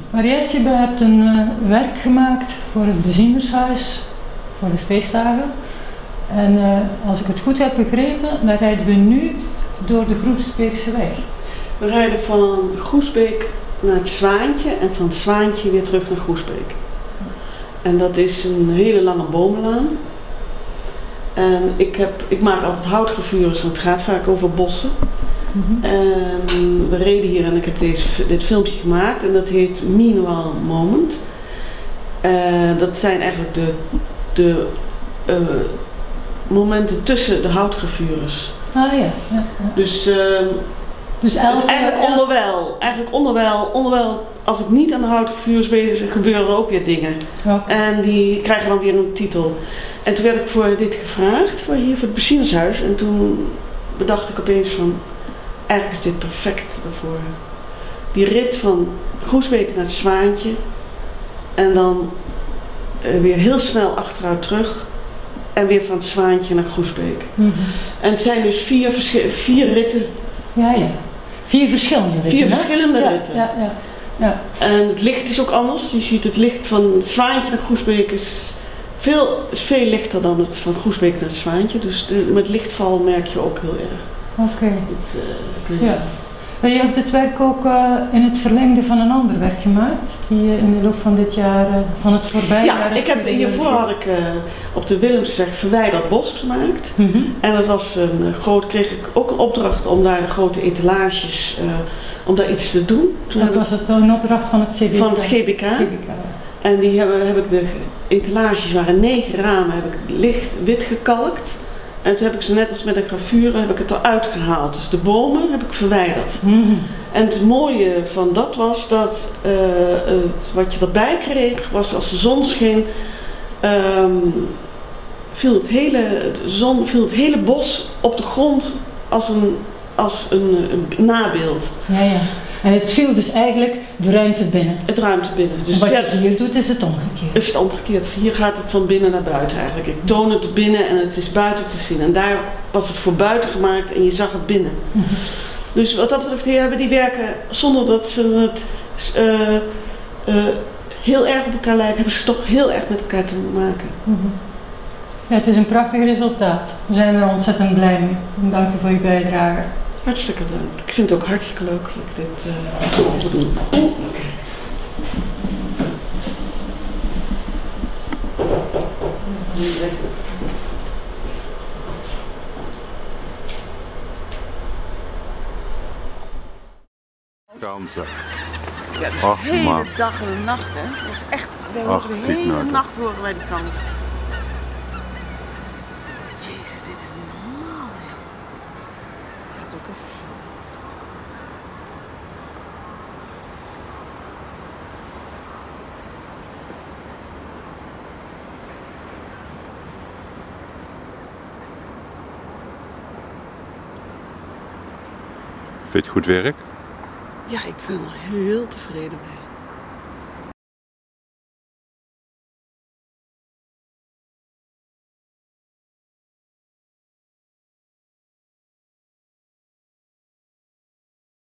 Maries, je hebt een werk gemaakt voor het Bezienshuis voor de feestdagen. En als ik het goed heb begrepen, dan rijden we nu door de Groesbeekse weg. We rijden van Groesbeek naar het Zwaantje en van het Zwaantje weer terug naar Groesbeek. En dat is een hele lange bomenlaan. En ik maak altijd houtgravures, want het gaat vaak over bossen. En we reden hier en ik heb dit filmpje gemaakt en dat heet Meanwhile Moment. Dat zijn eigenlijk de momenten tussen de houtgravures. Ah ja. Dus eigenlijk onderwijl, als ik niet aan de houtgravures bezig ben, gebeuren er ook weer dingen. Okay. En die krijgen dan weer een titel. En toen werd ik voor dit gevraagd, voor het Bezienshuis. En toen bedacht ik opeens van, eigenlijk is dit perfect daarvoor. Die rit van Groesbeek naar het Zwaantje. En dan weer heel snel achteruit terug. En weer van het Zwaantje naar Groesbeek. En het zijn dus vier ritten. Ja. 4 verschillende ritten. 4 verschillende ritten. Ja. En het licht is ook anders. Je ziet het licht van het Zwaantje naar Groesbeek is veel lichter dan het van Groesbeek naar het Zwaantje. Dus met lichtval merk je ook heel erg. Oké. Je hebt het werk ook in het verlengde van een ander werk gemaakt, die je in de loop van dit jaar, van het voorbije jaar hiervoor had ik op de Willemsweg Verwijderd Bos gemaakt. En dat was kreeg ik ook een opdracht om daar de grote etalages, om daar iets te doen. Dat was het een opdracht van het CBK? Van het GBK. En die heb ik de etalages, waren 9 ramen, heb ik licht wit gekalkt. En toen heb ik ze net als met een gravure heb ik het eruit gehaald. Dus de bomen heb ik verwijderd. En het mooie van dat was dat wat je erbij kreeg was als de zon scheen, viel het hele bos op de grond als een nabeeld. Ja. En het viel dus eigenlijk de ruimte binnen. Het ruimte binnen. Dus wat je hier doet is het omgekeerd. Het is het omgekeerd. Hier gaat het van binnen naar buiten eigenlijk. Ik toon het binnen en het is buiten te zien. En daar was het voor buiten gemaakt en je zag het binnen. Dus wat dat betreft hebben die werken, zonder dat ze het heel erg op elkaar lijken, hebben ze toch heel erg met elkaar te maken. Ja, het is een prachtig resultaat. We zijn er ontzettend blij mee. En dank je voor je bijdrage. Hartstikke dank. Ik vind het ook hartstikke leuk dat ik dit mogen doen. Kansen. Ja, dus de hele dag en de nacht, hè. Dat is echt, de hele nacht horen wij die kans. Jezus, dit is niet normaal, hè. Ik ga het ook even filmen. Vind je het goed werk? Ja, ik ben er heel tevreden mee.